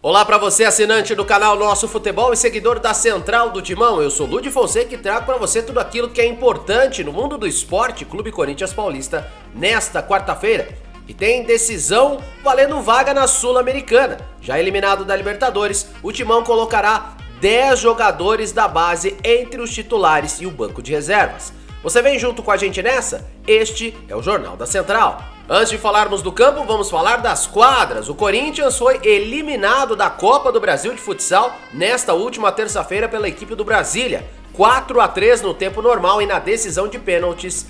Olá para você, assinante do canal Nosso Futebol e seguidor da Central do Timão. Eu sou Ludi Fonseca e trago para você tudo aquilo que é importante no mundo do esporte Clube Corinthians Paulista nesta quarta-feira. E tem decisão valendo vaga na Sul-Americana. Já eliminado da Libertadores, o Timão colocará 10 jogadores da base entre os titulares e o banco de reservas. Você vem junto com a gente nessa? Este é o Jornal da Central. Antes de falarmos do campo, vamos falar das quadras. O Corinthians foi eliminado da Copa do Brasil de Futsal nesta última terça-feira pela equipe do Brasília. 4-3 no tempo normal e na decisão de pênaltis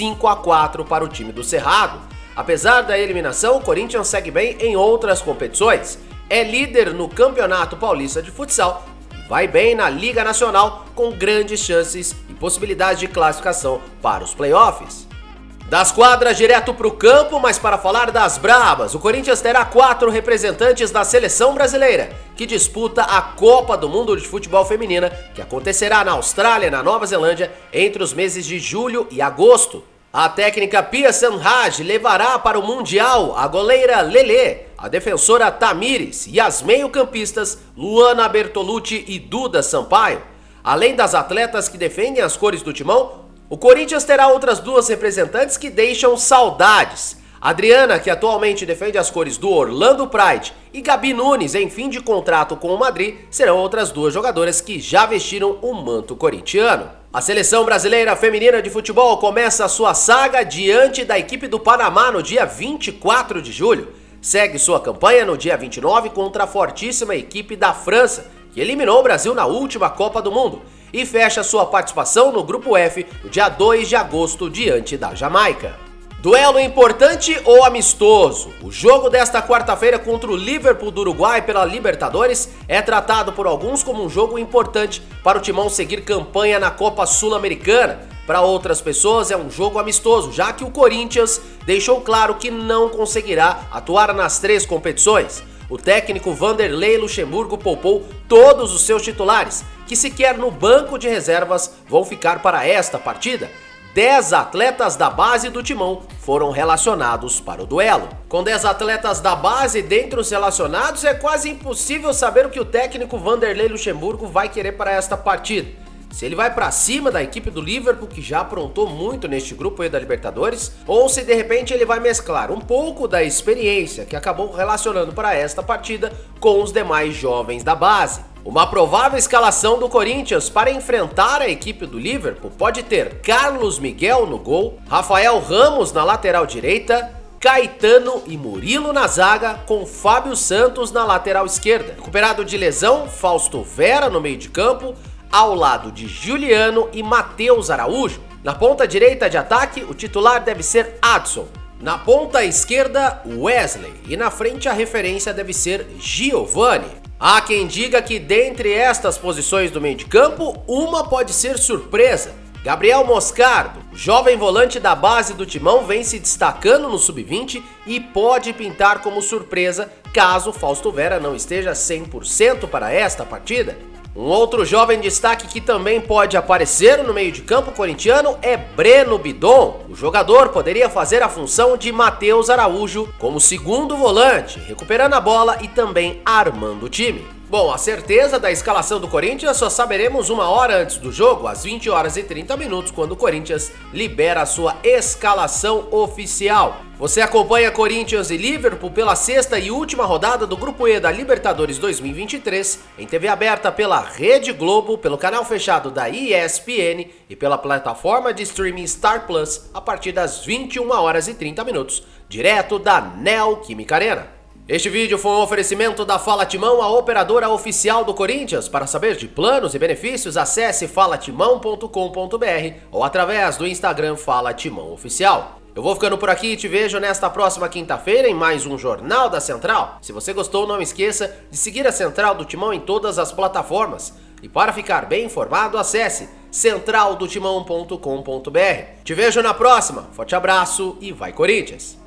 5-4 para o time do Cerrado. Apesar da eliminação, o Corinthians segue bem em outras competições. É líder no Campeonato Paulista de Futsal e vai bem na Liga Nacional com grandes chances e possibilidades de classificação para os playoffs. Das quadras direto para o campo, mas para falar das brabas, o Corinthians terá 4 representantes da seleção brasileira, que disputa a Copa do Mundo de Futebol Feminina, que acontecerá na Austrália e na Nova Zelândia entre os meses de julho e agosto. A técnica Pia Sanhaj levará para o Mundial a goleira Lelê, a defensora Tamires e as meio-campistas Luana Bertolucci e Duda Sampaio. Além das atletas que defendem as cores do Timão, o Corinthians terá outras 2 representantes que deixam saudades. Adriana, que atualmente defende as cores do Orlando Pride, e Gabi Nunes, em fim de contrato com o Madrid, serão outras 2 jogadoras que já vestiram o manto corintiano. A seleção brasileira feminina de futebol começa a sua saga diante da equipe do Panamá no dia 24 de julho. Segue sua campanha no dia 29 contra a fortíssima equipe da França, que eliminou o Brasil na última Copa do Mundo, e fecha sua participação no Grupo F no dia 2 de agosto diante da Jamaica. Duelo importante ou amistoso? O jogo desta quarta-feira contra o Liverpool do Uruguai pela Libertadores é tratado por alguns como um jogo importante para o Timão seguir campanha na Copa Sul-Americana. Para outras pessoas é um jogo amistoso, já que o Corinthians deixou claro que não conseguirá atuar nas 3 competições. O técnico Vanderlei Luxemburgo poupou todos os seus titulares, que sequer no banco de reservas vão ficar para esta partida. 10 atletas da base do Timão foram relacionados para o duelo. Com 10 atletas da base dentre os relacionados, é quase impossível saber o que o técnico Vanderlei Luxemburgo vai querer para esta partida. Se ele vai para cima da equipe do Liverpool, que já aprontou muito neste grupo aí da Libertadores, ou se de repente ele vai mesclar um pouco da experiência que acabou relacionando para esta partida com os demais jovens da base. Uma provável escalação do Corinthians para enfrentar a equipe do Liverpool pode ter Carlos Miguel no gol, Rafael Ramos na lateral direita, Caetano e Murilo na zaga, com Fábio Santos na lateral esquerda. Recuperado de lesão, Fausto Vera no meio de campo, ao lado de Juliano e Matheus Araújo. Na ponta direita de ataque, o titular deve ser Adson. Na ponta esquerda, Wesley. E na frente a referência deve ser Giovani. Há quem diga que dentre estas posições do meio de campo, uma pode ser surpresa. Gabriel Moscardo, jovem volante da base do Timão, vem se destacando no Sub-20 e pode pintar como surpresa caso Fausto Vera não esteja 100% para esta partida. Um outro jovem destaque que também pode aparecer no meio de campo corintiano é Breno Bidon. O jogador poderia fazer a função de Matheus Araújo como segundo volante, recuperando a bola e também armando o time. Bom, a certeza da escalação do Corinthians só saberemos 1 hora antes do jogo, às 20 horas e 30 minutos, quando o Corinthians libera a sua escalação oficial. Você acompanha Corinthians e Liverpool pela 6ª e última rodada do Grupo E da Libertadores 2023, em TV aberta pela Rede Globo, pelo canal fechado da ESPN e pela plataforma de streaming Star Plus, a partir das 21 horas e 30 minutos, direto da Neoquímica Arena. Este vídeo foi um oferecimento da Fala Timão, a operadora oficial do Corinthians. Para saber de planos e benefícios, acesse falatimão.com.br ou através do Instagram Fala Timão Oficial. Eu vou ficando por aqui e te vejo nesta próxima quinta-feira em mais um Jornal da Central. Se você gostou, não esqueça de seguir a Central do Timão em todas as plataformas. E para ficar bem informado, acesse centraldotimão.com.br. Te vejo na próxima, forte abraço e vai Corinthians!